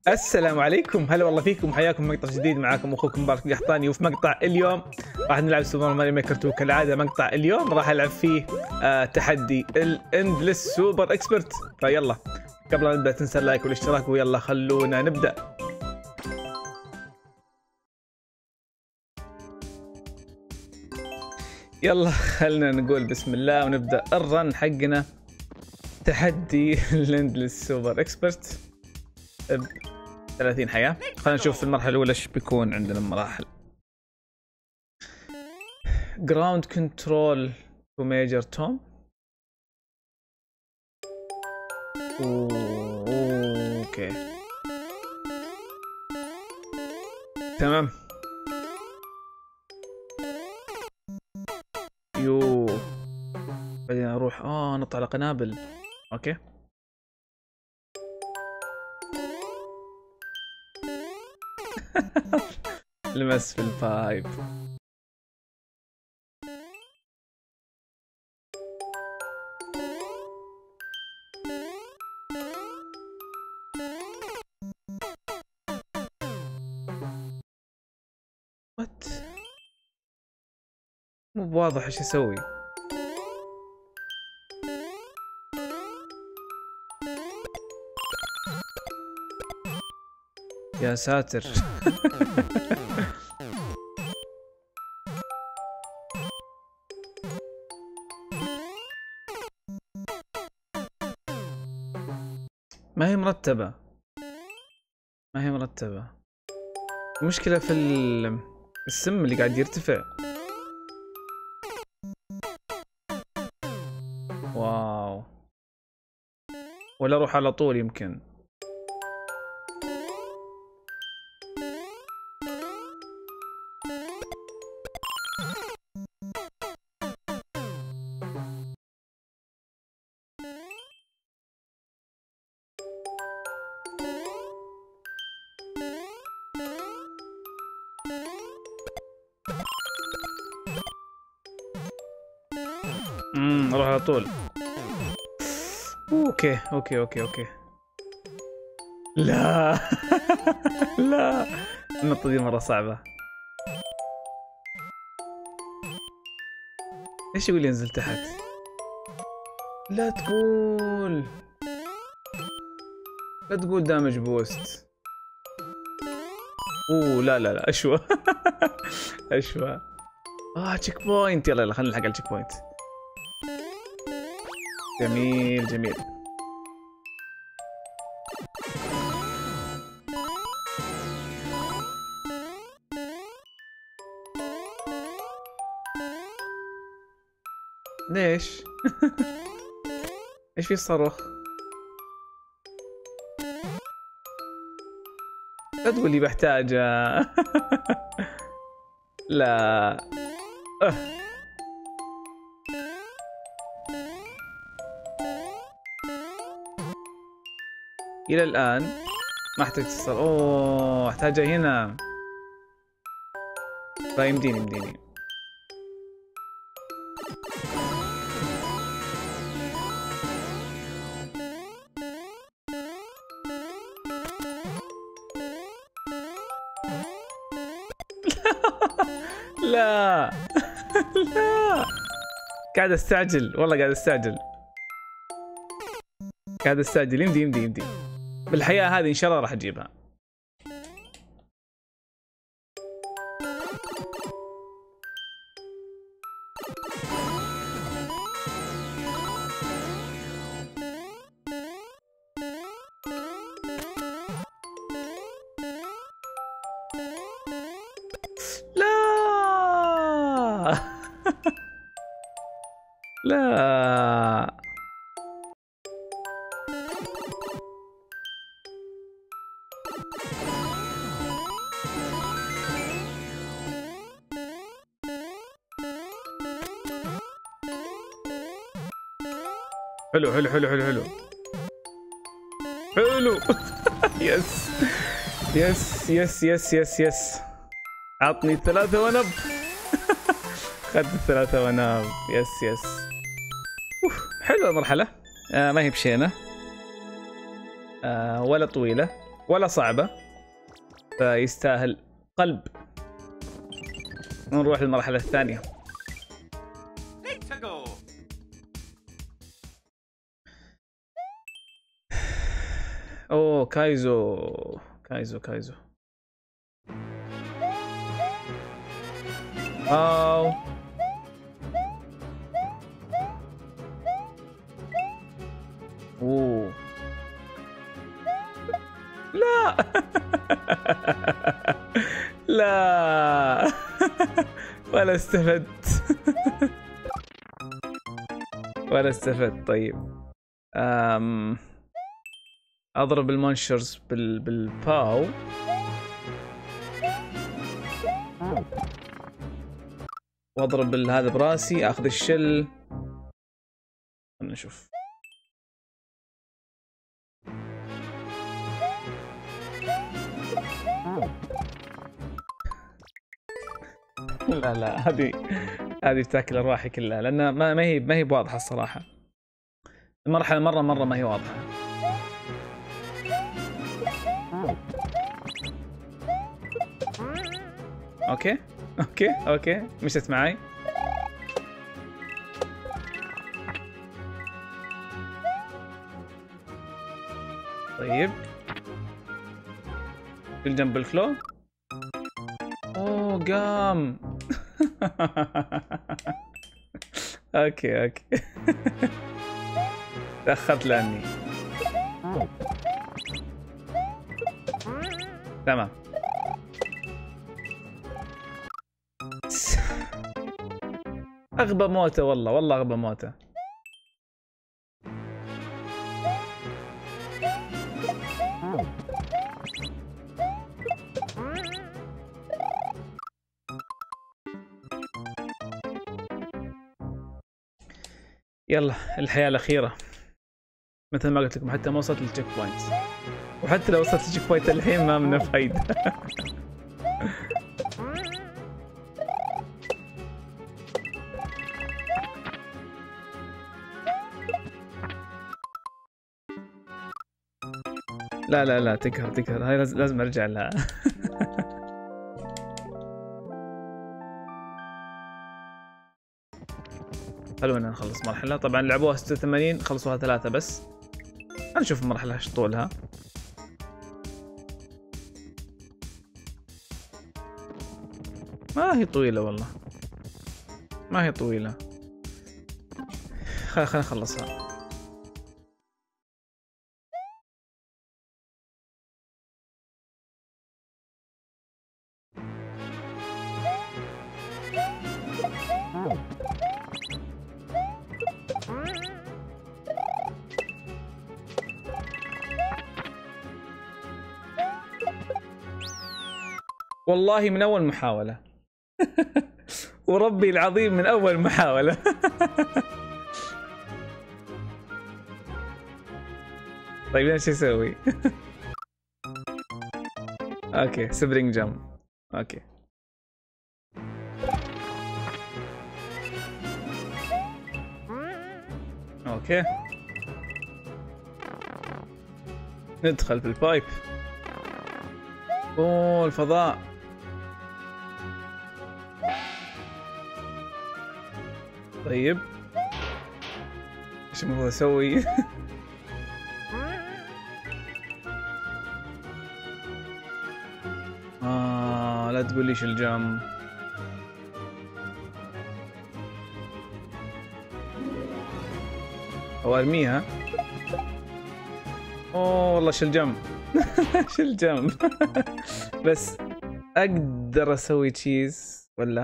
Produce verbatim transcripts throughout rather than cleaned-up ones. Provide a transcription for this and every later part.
السلام عليكم، هلا والله فيكم، حياكم مقطع جديد. معاكم اخوكم مبارك القحطاني، وفي مقطع اليوم راح نلعب سوبر ماريو ميكر تو. كالعاده مقطع اليوم راح العب فيه آه تحدي الاندلس سوبر اكسبرت. فيلا قبل لا نبدا تنسى اللايك والاشتراك، ويلا خلونا نبدا. يلا خلنا نقول بسم الله ونبدا الرن حقنا. تحدي الاندلس سوبر اكسبرت ب ثلاثين حياة. خلينا نشوف في المرحلة الأولى ايش بيكون عندنا مراحل. جراوند كنترول تو ميجر توم. اوكي تمام. يو بعدين اروح اه نط على قنابل. اوكي لمس في البايب. وات مو بواضح ايش اسوي. يا ساتر. ما هي مرتبة، ما هي مرتبة. المشكلة في السم اللي قاعد يرتفع. واو، ولا اروح على طول يمكن. امم اروح على طول. اوكي اوكي اوكي اوكي. لا لا، النقطة دي مرة صعبة. ايش يقول ينزل تحت؟ لا تقول لا تقول دامج بوست. اوه لا لا لا، اشوى. اشوى. اه تشيك بوينت. يلا يلا خلينا نلحق على التشيك بوينت. جميل جميل. ليش؟ ايش في الصاروخ؟ لا تقول لي بحتاج. لا أه. الى الان ما احتاج تصل. اوه احتاجها هنا. لا يمديني يمديني. لا لا، قاعد استعجل والله، قاعد استعجل قاعد استعجل. يمدي يمدي يمدي بالحياة هذه ان شاء الله راح اجيبها. لا لا حلو حلو حلو حلو حلو حلو. يس يس يس يس يس يس. عطني ثلاثة ونب. اخذت الثلاثة ونب. يس يس. حلوة المرحلة. آه ما هي بشينة آه ولا طويلة ولا صعبة، فيستاهل قلب. نروح للمرحلة الثانية. اوه كايزو كايزو كايزو واو. اوه لا لا ولا استفدت ولا استفدت. طيب أم... اضرب المونشرز بال... بالباو. واضرب هذا براسي، اخذ الشل. خلنا نشوف. لا لا هذه هذه بتاكل ارواحي كلها، لان ما ما هي ما هي واضحه الصراحه. المرحله مره مره ما هي واضحه. اوكي اوكي اوكي مشت معي. طيب الجنب الكلو. اوه قام. اوكي اوكي تأخرت لاني تمام. اغبى موته والله، والله اغبى موته. يلا الحياة الأخيرة مثل ما قلت لكم، حتى ما وصلت للتشيك بوينت، وحتى لو وصلت للتشيك بوينت الحين ما منه فايدة. لا لا لا تقهر تقهر، هاي لازم ارجع لها. خلونا نخلص مرحلة. طبعا لعبوها ستة وثمانين، خلصوها ثلاثة بس. هنشوف المرحلة ايش طولها. ما هي طويلة والله، ما هي طويلة. خل خلينا نخلصها. والله من أول محاولة. وربي العظيم من أول محاولة. طيب ايش اسوي؟ اوكي سبرينج جامب. اوكي اوكي ندخل في البايب. اوه الفضاء. طيب ايش المفروض اسوي؟ آه لا تقول ليش الجام. او ارميها. اوه والله شل جم. شل جم. بس اقدر اسوي تشيز ولا؟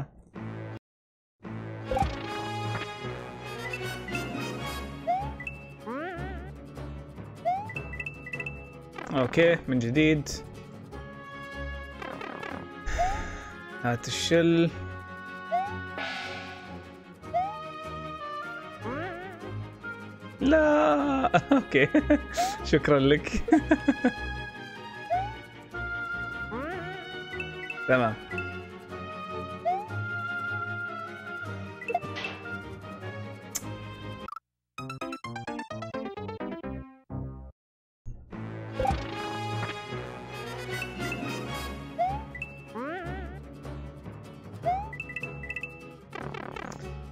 اوكي من جديد. هات الشل. لا اوكي شكرا لك. تمام.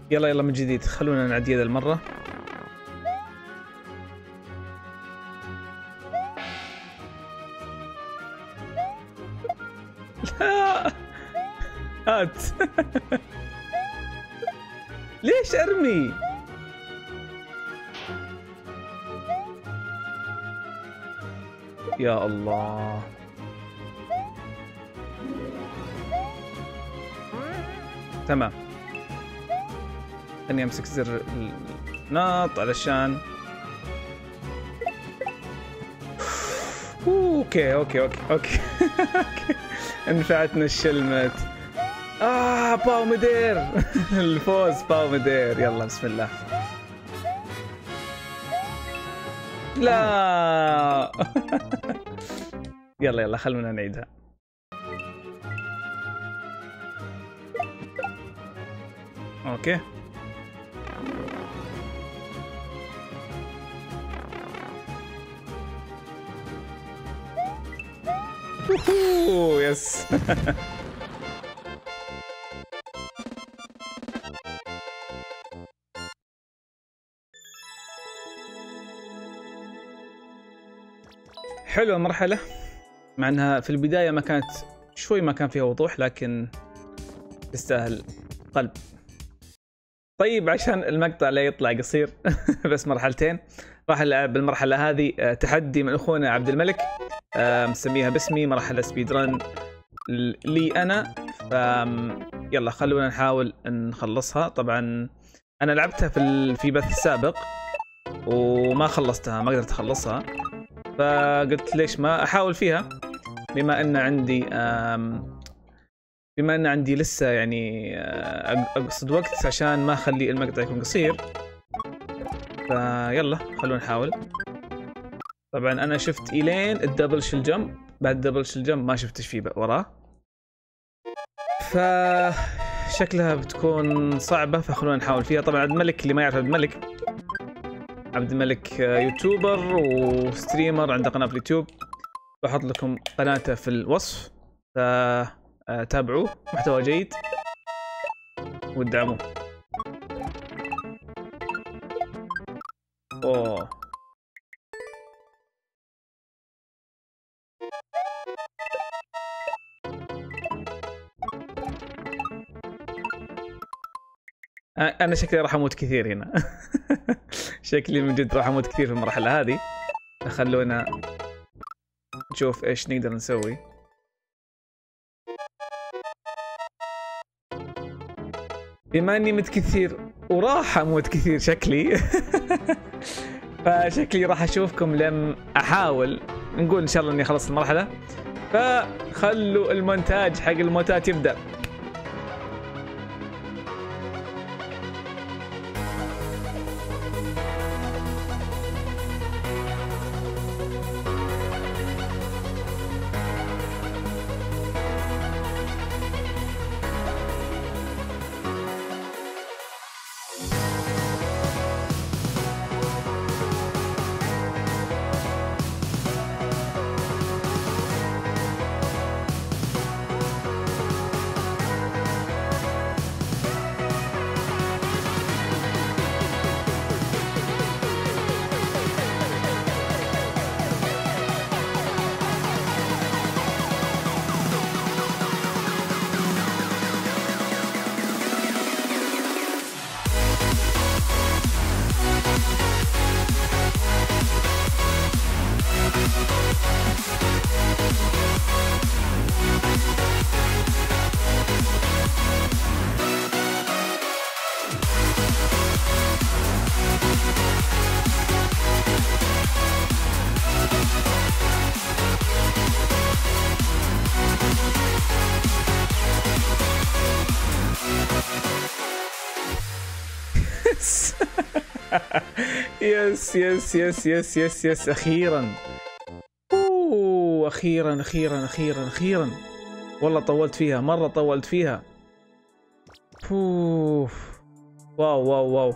يلا يلا من جديد، خلونا نعدي هذا المرة. لا هات. ليش ارمي؟ يا الله. تمام، خليني امسك زر الناط علشان اوكي اوكي اوكي اوكي اوكي انفعتنا الشلمت. اه باو مدير. الفوز باو مدير. يلا بسم الله. لا. يلا يلا خلونا نعيدها. اوكي اوه يس. حلوة المرحلة، مع انها في البداية ما كانت شوي ما كان فيها وضوح، لكن تستاهل قلب. طيب عشان المقطع لا يطلع قصير بس مرحلتين، راح نلعب بالمرحلة هذه تحدي من اخونا عبد الملك، مسميها باسمي، مرحلة سبيد رن لي انا. ف يلا خلونا نحاول نخلصها. طبعا انا لعبتها في في بث سابق وما خلصتها، ما قدرت اخلصها، فقلت ليش ما احاول فيها، بما ان عندي بما ان عندي لسه يعني اقصد وقت عشان ما اخلي المقطع يكون قصير. فيلا خلونا نحاول. طبعا انا شفت الين الدبل شيل جمب، بعد الدبل شيل جمب ما شفت ايش فيه وراه، فشكلها بتكون صعبة، فخلونا نحاول فيها. طبعا عبد الملك، اللي ما يعرف عبد الملك، عبد الملك يوتيوبر وستريمر، عنده قناة في اليوتيوب، بحط لكم قناته في الوصف، فتابعوه، محتوى جيد وادعموه. اوه انا شكلي راح اموت كثير هنا. شكلي من جد راح اموت كثير في المرحله هذه. خلونا نشوف ايش نقدر نسوي. بما اني مت كثير وراح اموت كثير شكلي، فشكلي راح اشوفكم لم احاول، نقول ان شاء الله اني خلصت المرحله، فخلوا المونتاج حق الموتات يبدا. يس يس يس يس يس يس اخيرا. اوه اخيرا اخيرا اخيرا اخيرا. والله طولت فيها مره، طولت فيها. اوف واو واو واو.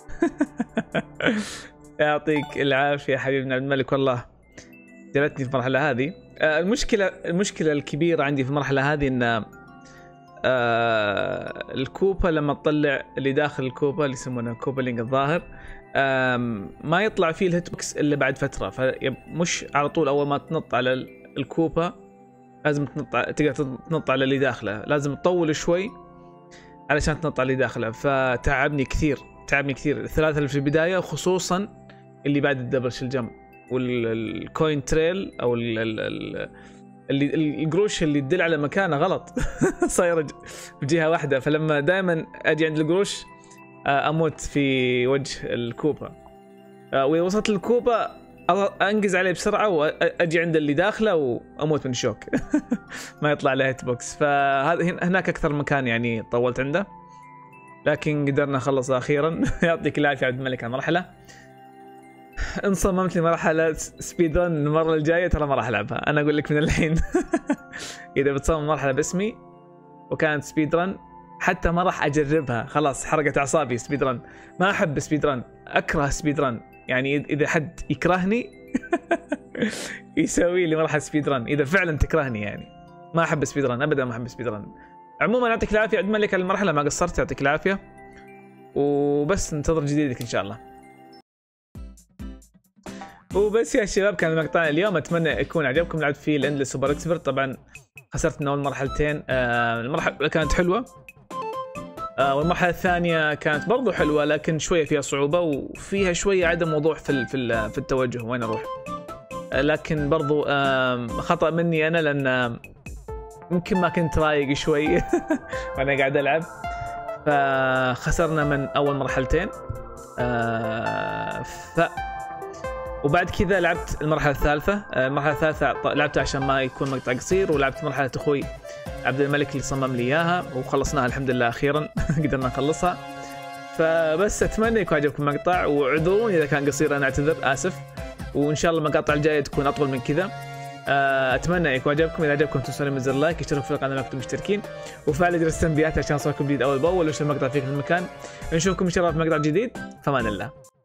يعطيك العافيه حبيبنا عبد الملك، والله جلتني في المرحله هذه. المشكله المشكله الكبيره عندي في المرحله هذه ان آه الكوبا لما تطلع اللي داخل الكوبا اللي يسمونه كوبلينج الظاهر ما يطلع فيه الهيت بوكس الا بعد فتره، فمش على طول اول ما تنط على الكوبا لازم تنط تقدر تنط على اللي داخله، لازم تطول شوي علشان تنط على اللي داخله. فتعبني كثير تعبني كثير الثلاثه اللي في البدايه، وخصوصا اللي بعد الدبل شيل جمب والكوين تريل او ال ال اللي القروش اللي تدل على مكانه غلط صايره بجهه واحده، فلما دائما اجي عند القروش اموت في وجه الكوبا، واذا وصلت الكوبا انقز عليه بسرعه واجي عند اللي داخله واموت من الشوك ما يطلع له هيت بوكس. فهذا هناك اكثر مكان يعني طولت عنده، لكن قدرنا نخلص اخيرا يعطيك العافيه عبد الملك على المرحله. ان صممت لمرحله سبيد رن المره الجايه ترى ما راح العبها، انا اقول لك من الحين اذا بتصمم مرحله باسمي وكانت سبيد رن حتى ما راح اجربها، خلاص حرقت اعصابي. سبيد رن ما احب سبيد رن، اكره سبيد رن، يعني اذا حد يكرهني يسوي لي مرحله سبيد رن اذا فعلا تكرهني، يعني ما احب سبيد رن ابدا، ما احب سبيد رن. عموما يعطيك العافيه عبد الملك على المرحله، ما قصرت، يعطيك العافيه، وبس ننتظر جديدك ان شاء الله. وبس يا شباب كان مقطع اليوم، اتمنى يكون عجبكم. لعبت فيه الاندلس سوبر اكسبرت، طبعا خسرت من اول مرحلتين، آه المرحله كانت حلوه، آه والمرحله الثانيه كانت برضو حلوه لكن شويه فيها صعوبه وفيها شويه عدم وضوح في في في التوجه وين اروح، آه لكن برضو آه خطا مني انا، لان يمكن ما كنت رايق شوي وانا قاعد العب، فخسرنا من اول مرحلتين. آه ف وبعد كذا لعبت المرحله الثالثه، المرحله الثالثه لعبتها عشان ما يكون مقطع قصير، ولعبت مرحله اخوي عبد الملك اللي صمم لي اياها وخلصناها الحمد لله اخيرا قدرنا نخلصها. فبس اتمنى يكون عجبكم المقطع، واعذروني اذا كان قصير، انا اعتذر اسف، وان شاء الله المقاطع الجايه تكون اطول من كذا. اتمنى يكون عجبكم، اذا عجبكم تنسون من زر لايك، اشتركوا في القناه لو كنتم مشتركين، وفعلوا جرس التنبيهات عشان يوصلكم جديد اول باول، وش المقطع فيك في المكان. نشوفكم ان شاء الله في مقطع جديد، فمان الله.